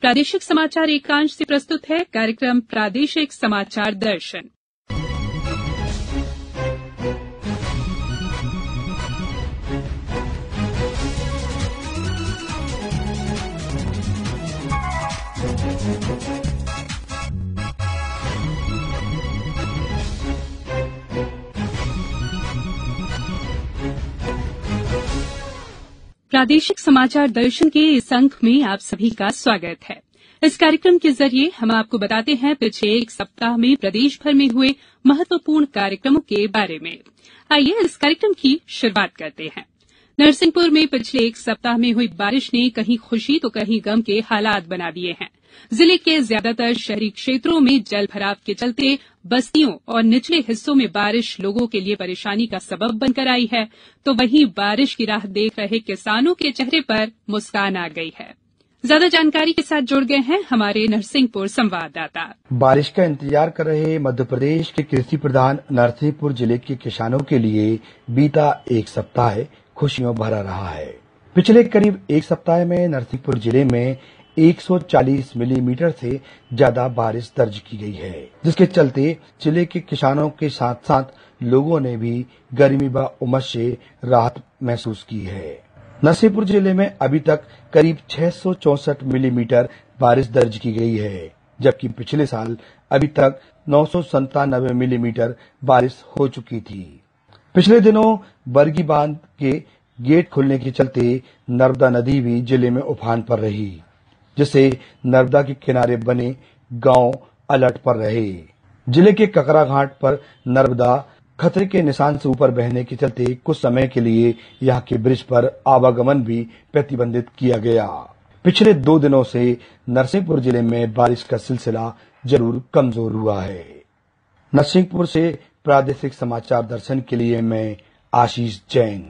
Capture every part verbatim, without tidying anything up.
प्रादेशिक समाचार एकांश से प्रस्तुत है कार्यक्रम प्रादेशिक समाचार दर्शन। प्रादेशिक समाचार दर्शन के इस अंक में आप सभी का स्वागत है। इस कार्यक्रम के जरिए हम आपको बताते हैं पिछले एक सप्ताह में प्रदेश भर में हुए महत्वपूर्ण कार्यक्रमों के बारे में। आइए इस कार्यक्रम की शुरुआत करते हैं। नरसिंहपुर में पिछले एक सप्ताह में हुई बारिश ने कहीं खुशी तो कहीं गम के हालात बना दिए हैं। जिले के ज्यादातर शहरी क्षेत्रों में जल भराव के चलते बस्तियों और निचले हिस्सों में बारिश लोगों के लिए परेशानी का सबब बनकर आई है, तो वहीं बारिश की राह देख रहे किसानों के चेहरे पर मुस्कान आ गई है। ज्यादा जानकारी के साथ जुड़ गए हैं हमारे नरसिंहपुर संवाददाता। बारिश का इंतजार कर रहे मध्य प्रदेश के कृषि प्रधान नरसिंहपुर जिले के किसानों के लिए बीता एक सप्ताह खुशियों भरा रहा है। पिछले करीब एक सप्ताह में नरसिंहपुर जिले में एक सौ चालीस मिलीमीटर से ज्यादा बारिश दर्ज की गई है, जिसके चलते जिले के किसानों के साथ साथ लोगों ने भी गर्मी व उमस से राहत महसूस की है। नरसिंहपुर जिले में अभी तक करीब छह सौ चौसठ मिलीमीटर बारिश दर्ज की गई है, जबकि पिछले साल अभी तक नौ सौ संतानवे मिलीमीटर बारिश हो चुकी थी। पिछले दिनों बरगी बांध के गेट खुलने के चलते नर्मदा नदी भी जिले में उफान पर रही, जिससे नर्मदा के किनारे बने गांव अलर्ट पर रहे। जिले के ककरा घाट पर नर्मदा खतरे के निशान से ऊपर बहने के चलते कुछ समय के लिए यहां के ब्रिज पर आवागमन भी प्रतिबंधित किया गया। पिछले दो दिनों से नरसिंहपुर जिले में बारिश का सिलसिला जरूर कमजोर हुआ है। नरसिंहपुर से प्रादेशिक समाचार दर्शन के लिए मैं आशीष जैन।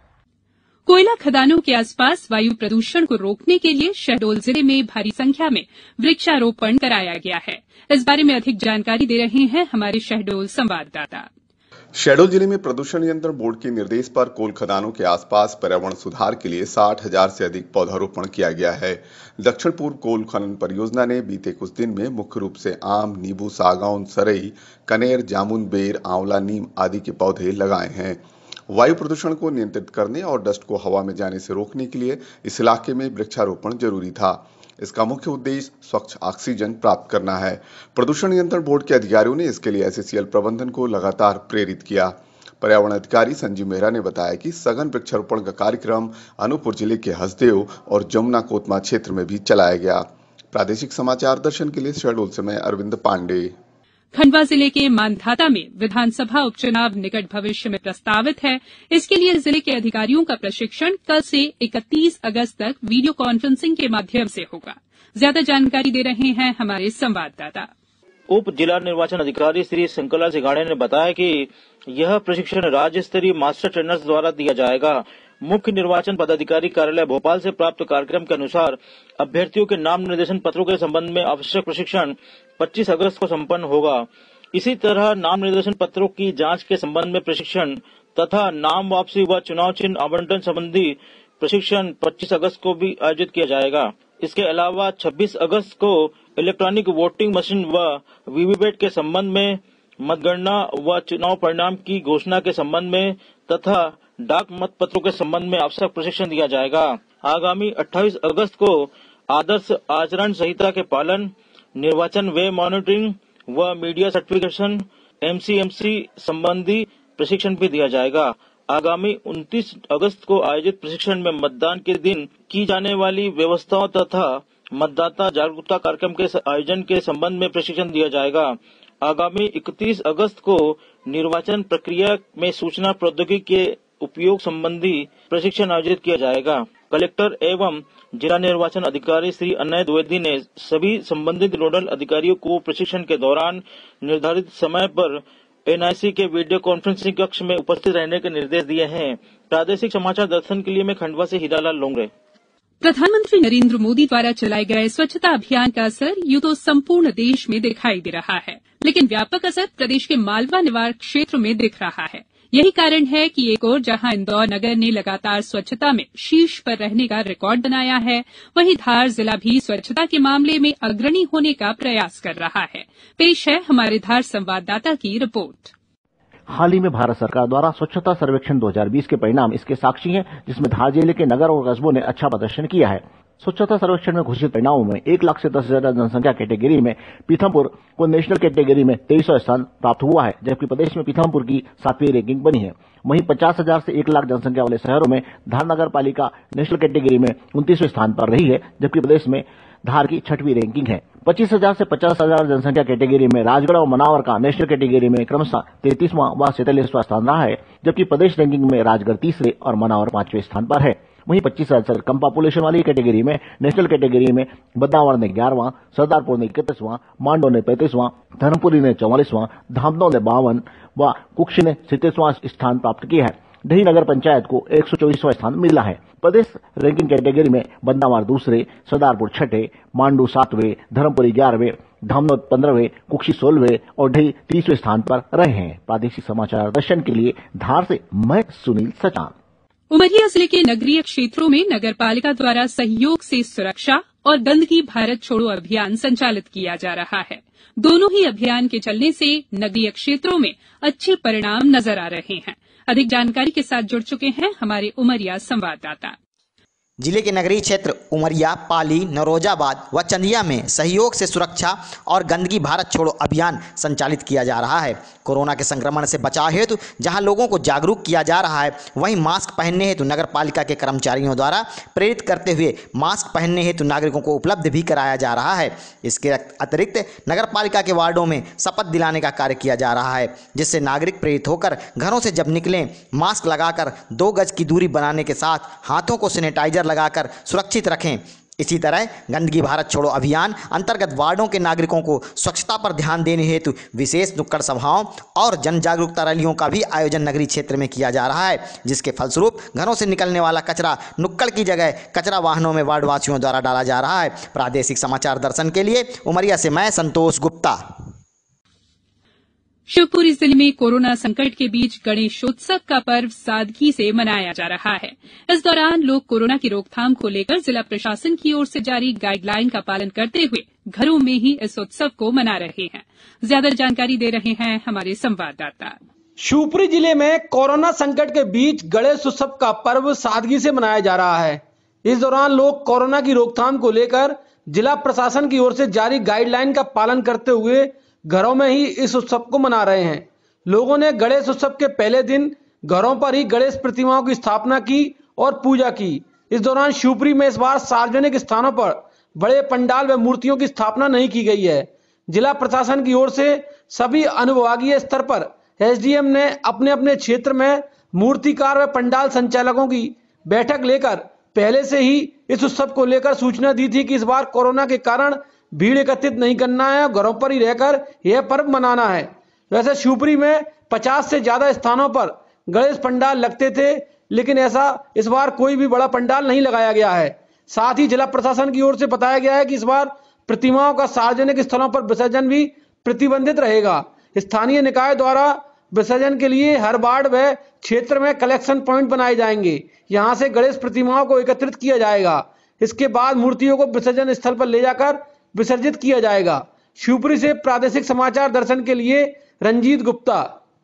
कोयला खदानों के आसपास वायु प्रदूषण को रोकने के लिए शहडोल जिले में भारी संख्या में वृक्षारोपण कराया गया है। इस बारे में अधिक जानकारी दे रहे हैं हमारे शहडोल संवाददाता। शहडोल जिले में प्रदूषण नियंत्रण बोर्ड के निर्देश पर कोल खदानों के आसपास पर्यावरण सुधार के लिए साठ हजार से अधिक पौधारोपण किया गया है। दक्षिण पूर्व कोल खनन परियोजना ने बीते कुछ दिन में मुख्य रूप से आम, नींबू, सागौन, सरई, कनेर, जामुन, बेर, आंवला, नीम आदि के पौधे लगाए हैं। वायु प्रदूषण को नियंत्रित करने और डस्ट को हवा में जाने से रोकने के लिए इस इलाके में वृक्षारोपण जरूरी था। इसका मुख्य उद्देश्य स्वच्छ ऑक्सीजन प्राप्त करना है। प्रदूषण नियंत्रण बोर्ड के अधिकारियों ने इसके लिए एससीएल प्रबंधन को लगातार प्रेरित किया। पर्यावरण अधिकारी संजीव मेहरा ने बताया कि सघन वृक्षारोपण का कार्यक्रम अनूपपुर जिले के हसदेव और जमुना कोतमा क्षेत्र में भी चलाया गया। प्रादेशिक समाचार दर्शन के लिए शहडोल से मैं अरविंद पांडे। खंडवा जिले के मांधाता में विधानसभा उपचुनाव निकट भविष्य में प्रस्तावित है। इसके लिए जिले के अधिकारियों का प्रशिक्षण कल से इकतीस अगस्त तक वीडियो कॉन्फ्रेंसिंग के माध्यम से होगा। ज्यादा जानकारी दे रहे हैं हमारे संवाददाता। उप जिला निर्वाचन अधिकारी श्री शंकरलाल सिंघाड़े ने बताया कि यह प्रशिक्षण राज्य स्तरीय मास्टर ट्रेनर्स द्वारा दिया जाएगा। मुख्य निर्वाचन पदाधिकारी कार्यालय भोपाल से प्राप्त कार्यक्रम के अनुसार अभ्यर्थियों के नाम निर्देशन पत्रों के संबंध में आवश्यक प्रशिक्षण पच्चीस अगस्त को संपन्न होगा। इसी तरह नाम निर्देशन पत्रों की जांच के संबंध में प्रशिक्षण तथा नाम वापसी व चुनाव चिन्ह आवंटन संबंधी प्रशिक्षण पच्चीस अगस्त को भी आयोजित किया जाएगा। इसके अलावा छब्बीस अगस्त को इलेक्ट्रॉनिक वोटिंग मशीन व वीवीपैट के संबंध में, मतगणना व चुनाव परिणाम की घोषणा के संबंध में तथा डाक मत पत्रों के संबंध में आवश्यक प्रशिक्षण दिया जाएगा। आगामी अट्ठाईस अगस्त को आदर्श आचरण संहिता के पालन, निर्वाचन वे मॉनिटरिंग व मीडिया सर्टिफिकेशन एमसीएमसी संबंधी प्रशिक्षण भी दिया जाएगा। आगामी उनतीस अगस्त को आयोजित प्रशिक्षण में मतदान के दिन की जाने वाली व्यवस्थाओं तथा मतदाता जागरूकता कार्यक्रम के आयोजन के संबंध में प्रशिक्षण दिया जाएगा। आगामी इकतीस अगस्त को निर्वाचन प्रक्रिया में सूचना प्रौद्योगिकी के उपयोग संबंधी प्रशिक्षण आयोजित किया जाएगा। कलेक्टर एवं जिला निर्वाचन अधिकारी श्री अनय द्विवेदी ने सभी संबंधित नोडल अधिकारियों को प्रशिक्षण के दौरान निर्धारित समय पर एनआईसी के वीडियो कॉन्फ्रेंसिंग कक्ष में उपस्थित रहने के निर्देश दिए हैं। प्रादेशिक समाचार दर्शन के लिए मैं खंडवा से हीरालाल लोंगरे। प्रधानमंत्री नरेंद्र मोदी द्वारा चलाए गए स्वच्छता अभियान का असर यूं तो संपूर्ण देश में दिखाई दे रहा है, लेकिन व्यापक असर प्रदेश के मालवा निवाड़ क्षेत्र में दिख रहा है। यही कारण है कि एक ओर जहां इंदौर नगर ने लगातार स्वच्छता में शीर्ष पर रहने का रिकॉर्ड बनाया है, वहीं धार जिला भी स्वच्छता के मामले में अग्रणी होने का प्रयास कर रहा है। पेश है हमारे धार संवाददाता की रिपोर्ट। हाल ही में भारत सरकार द्वारा स्वच्छता सर्वेक्षण दो हज़ार बीस के परिणाम इसके साक्षी हैं, जिसमें धार जिले के नगर और कस्बों ने अच्छा प्रदर्शन किया है। स्वच्छता सर्वेक्षण में घोषित परिणामों में एक लाख से दस हजार जनसंख्या कैटेगरी में पीथमपुर को नेशनल कैटेगरी में तेईसवां स्थान प्राप्त हुआ है, जबकि प्रदेश में पीथमपुर की सातवीं रैंकिंग बनी है। वहीं पचास हजार से एक लाख जनसंख्या वाले शहरों में धार नगर पालिका नेशनल कैटेगरी में उनतीसवें स्थान पर रही है, जबकि प्रदेश में धार की छठवीं रैंकिंग है। पच्चीस हजार से पचास हजार जनसंख्या कैटेगरी में राजगढ़ और मनावर का नेशनल कैटेगरी में क्रमशः तैंतीसवां व सैंतालीसवां स्थान रहा है, जबकि प्रदेश रैंकिंग में राजगढ़ तीसरे और मनावर पांचवें स्थान पर है। वहीं पच्चीस हजार से कम पॉपुलेशन वाली कैटेगरी में नेशनल कैटेगरी में बदनावर ने ग्यारहवां, सरदारपुर ने इकतीसवां, मांडो ने पैंतीसवां, धर्मपुरी ने चौवालीसवां, धामदो ने बावन व कुक्षी ने सैंतीसवां स्थान प्राप्त किया है। ढही नगर पंचायत को एक सौ चौबीसवां स्थान मिला है। प्रदेश रैंकिंग कैटेगरी में बंदावार दूसरे, सरदारपुर छठे, मांडू सातवें, धर्मपुरी ग्यारहवें, धामनोद पंद्रहवें, कुक्षी सोलहवें और ढही तीसवें स्थान पर रहे हैं। प्रादेशिक समाचार दर्शन के लिए धार से मैं सुनील सचान। उमरिया जिले के नगरीय क्षेत्रों में नगर पालिका द्वारा सहयोग से सुरक्षा और गंदगी भारत छोड़ो अभियान संचालित किया जा रहा है। दोनों ही अभियान के चलने से नगरीय क्षेत्रों में अच्छे परिणाम नजर आ रहे हैं। अधिक जानकारी के साथ जुड़ चुके हैं हमारे उमरिया संवाददाता। जिले के नगरीय क्षेत्र उमरिया, पाली, नरोजाबाद व चंदिया में सहयोग से सुरक्षा और गंदगी भारत छोड़ो अभियान संचालित किया जा रहा है। कोरोना के संक्रमण से बचाव हेतु जहां लोगों को जागरूक किया जा रहा है, वहीं मास्क पहनने हेतु नगर पालिका के कर्मचारियों द्वारा प्रेरित करते हुए मास्क पहनने हेतु नागरिकों को उपलब्ध भी कराया जा रहा है। इसके अतिरिक्त नगर पालिका के वार्डों में शपथ दिलाने का कार्य किया जा रहा है, जिससे नागरिक प्रेरित होकर घरों से जब निकलें मास्क लगाकर दो गज की दूरी बनाने के साथ हाथों को सैनिटाइजर लगाकर सुरक्षित रखें। इसी तरह गंदगी भारत छोड़ो अभियान अंतर्गत वार्डों के नागरिकों को स्वच्छता पर ध्यान देने हेतु विशेष नुक्कड़ सभाओं और जन जागरूकता रैलियों का भी आयोजन नगरीय क्षेत्र में किया जा रहा है, जिसके फलस्वरूप घरों से निकलने वाला कचरा नुक्कड़ की जगह कचरा वाहनों में वार्डवासियों द्वारा डाला जा रहा है। प्रादेशिक समाचार दर्शन के लिए उमरिया से मैं संतोष गुप्ता। शिवपुरी जिले में कोरोना संकट के बीच गणेशोत्सव का पर्व सादगी से मनाया जा रहा है। इस दौरान लोग कोरोना की रोकथाम को लेकर जिला प्रशासन की ओर से जारी गाइडलाइन का पालन करते हुए घरों में ही इस उत्सव को मना रहे हैं। ज्यादा जानकारी दे रहे हैं हमारे संवाददाता। शिवपुरी जिले में कोरोना संकट के बीच गणेश उत्सव का पर्व सादगी से मनाया जा रहा है। इस दौरान लोग कोरोना की रोकथाम को लेकर जिला प्रशासन की ओर से जारी गाइडलाइन का पालन करते हुए घरों में ही इस उत्सव को मना रहे हैं। लोगों ने गणेश उत्सव के पहले दिन घरों पर ही गणेश प्रतिमाओं की स्थापना की और पूजा की। इस दौरान शिवपुरी में इस बार सार्वजनिक स्थानों पर बड़े पंडाल व मूर्तियों की स्थापना नहीं की गई है। जिला प्रशासन की ओर से सभी अनुविभागीय स्तर पर एसडीएम ने अपने अपने क्षेत्र में मूर्तिकार व पंडाल संचालकों की बैठक लेकर पहले से ही इस उत्सव को लेकर सूचना दी थी कि इस बार कोरोना के कारण भीड़ एकत्रित नहीं करना है, घरों पर ही रहकर यह पर्व मनाना है। वैसे शिवपुरी में पचास से ज्यादा स्थानों पर गणेश पंडाल लगते थे, लेकिन ऐसा इस बार कोई भी बड़ा पंडाल नहीं लगाया गया है। साथ ही जिला प्रशासन की ओर से बताया गया है कि इस बार प्रतिमाओं का सार्वजनिक स्थलों पर विसर्जन भी प्रतिबंधित रहेगा। स्थानीय निकाय द्वारा विसर्जन के लिए हर वार्ड व क्षेत्र में कलेक्शन पॉइंट बनाए जाएंगे। यहाँ से गणेश प्रतिमाओं को एकत्रित किया जाएगा। इसके बाद मूर्तियों को विसर्जन स्थल पर ले जाकर विसर्जित किया जाएगा। शिवपुरी से प्रादेशिक समाचार दर्शन के लिए रंजीत गुप्ता।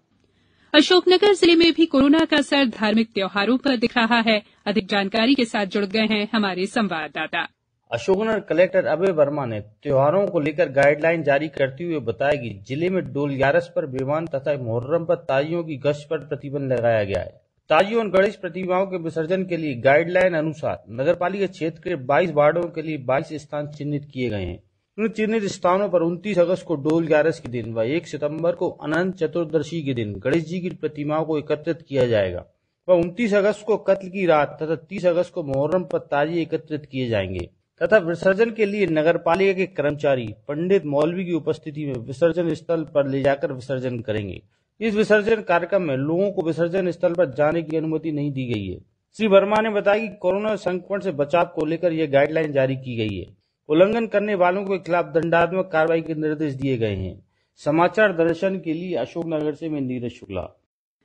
अशोकनगर जिले में भी कोरोना का असर धार्मिक त्योहारों पर दिख रहा है। अधिक जानकारी के साथ जुड़ गए हैं हमारे संवाददाता। अशोकनगर कलेक्टर अभय वर्मा ने त्योहारों को लेकर गाइडलाइन जारी करते हुए बताया कि जिले में डोल ग्यारस पर विमान तथा मुहर्रम पर ताजियों की गश्त पर प्रतिबंध लगाया गया है। ताजियों और गणेश प्रतिमाओं के विसर्जन के लिए गाइडलाइन अनुसार नगरपालिका क्षेत्र के बाईस वार्डों के लिए बाईस स्थान चिन्हित किए गए हैं। इन चिन्हित स्थानों पर उनतीस अगस्त को डोल ग्यारस के दिन व एक सितंबर को अनंत चतुर्दशी के दिन गणेश जी की प्रतिमाओं को एकत्रित किया जाएगा व उनतीस अगस्त को कत्ल की रात तथा तीस अगस्त को मुहर्रम पर ताजिए एकत्रित किए जाएंगे तथा विसर्जन के लिए नगरपालिका के कर्मचारी पंडित मौलवी की उपस्थिति में विसर्जन स्थल पर ले जाकर विसर्जन करेंगे। इस विसर्जन कार्यक्रम में लोगों को विसर्जन स्थल पर जाने की अनुमति नहीं दी गई है। श्री वर्मा ने बताया कि कोरोना संक्रमण से बचाव को लेकर यह गाइडलाइन जारी की गई है। उल्लंघन करने वालों के खिलाफ दंडात्मक कार्रवाई के निर्देश दिए गए हैं। समाचार दर्शन के लिए अशोकनगर से मैं नीरज शुक्ला।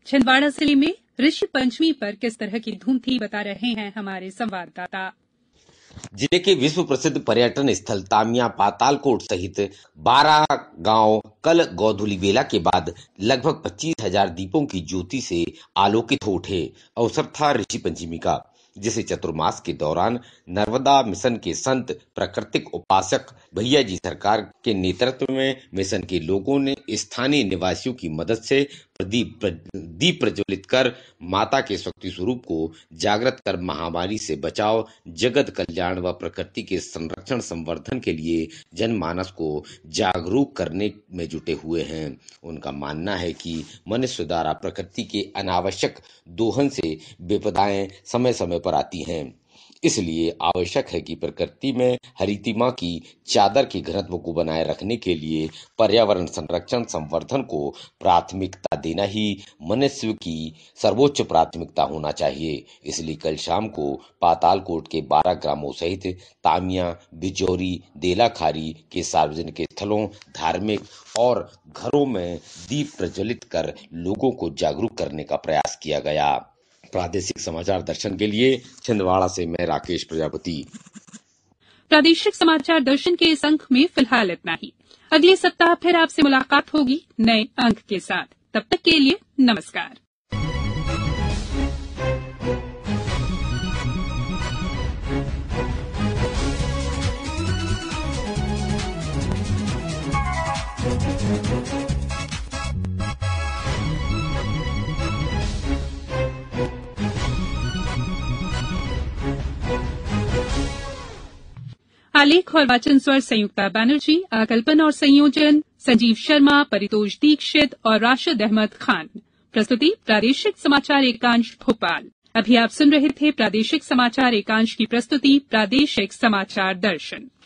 छिंदवाड़ा जिले में ऋषि पंचमी पर किस तरह की धूम थी, बता रहे हैं हमारे संवाददाता। जिले के विश्व प्रसिद्ध पर्यटन स्थल तामिया पातालकोट सहित बारह गांव कल गोधूली बेला के बाद लगभग पच्चीस हजार दीपों की ज्योति से आलोकित हो उठे। अवसर था ऋषि पंचमी का, जिसे चतुर्मास के दौरान नर्मदा मिशन के संत प्राकृतिक उपासक भैया जी सरकार के नेतृत्व में मिशन के लोगों ने स्थानीय निवासियों की मदद से प्रदीप दीप प्रज्वलित कर माता के शक्ति स्वरूप को जागृत कर महामारी से बचाव, जगत कल्याण व प्रकृति के संरक्षण संवर्धन के लिए जनमानस को जागरूक करने में जुटे हुए हैं। उनका मानना है कि मनुष्य द्वारा प्रकृति के अनावश्यक दोहन से विपदाएं समय समय पर आती हैं, इसलिए आवश्यक है कि प्रकृति में हरितिमा की चादर के घनत्व को बनाए रखने के लिए पर्यावरण संरक्षण संवर्धन को प्राथमिकता देना ही मनुष्य की सर्वोच्च प्राथमिकता होना चाहिए। इसलिए कल शाम को पातालकोट के बारह ग्रामों सहित तामिया, बिजौरी, देलाखारी के सार्वजनिक स्थलों, धार्मिक और घरों में दीप प्रज्वलित कर लोगों को जागरूक करने का प्रयास किया गया। प्रादेशिक समाचार दर्शन के लिए छिंदवाड़ा से मैं राकेश प्रजापति। प्रादेशिक समाचार दर्शन के इस अंक में फिलहाल इतना ही। अगले सप्ताह फिर आपसे मुलाकात होगी नए अंक के साथ। तब तक के लिए नमस्कार। आलेख और वाचन स्वर संयुक्ता बैनर्जी, आकल्पन और संयोजन संजीव शर्मा, परितोष दीक्षित और राशिद अहमद खान। प्रस्तुति प्रादेशिक समाचार एकांश भोपाल। अभी आप सुन रहे थे प्रादेशिक समाचार एकांश की प्रस्तुति प्रादेशिक समाचार दर्शन।